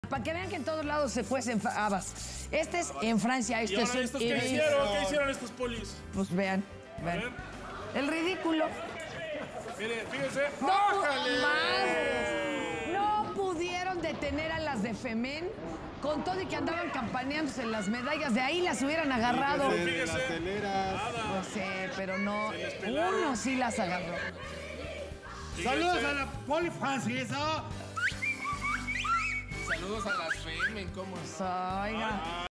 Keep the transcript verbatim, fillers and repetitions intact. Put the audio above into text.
Para que vean que en todos lados se cuecen habas. Este es en Francia. Este ¿Y ahora es estos en qué hicieron? ¿Qué hicieron estos polis? Pues vean, vean. El ridículo. Mire, fíjense. No, ¡Bájale! madres. No pudieron detener a las de Femen con todo y que andaban campaneándose en las medallas. De ahí las hubieran agarrado. Fíjese, fíjese. No sé, pero no. Uno sí las agarró. Saludos a la poli francesa. Saludos a las Femen, ¿cómo Oiga.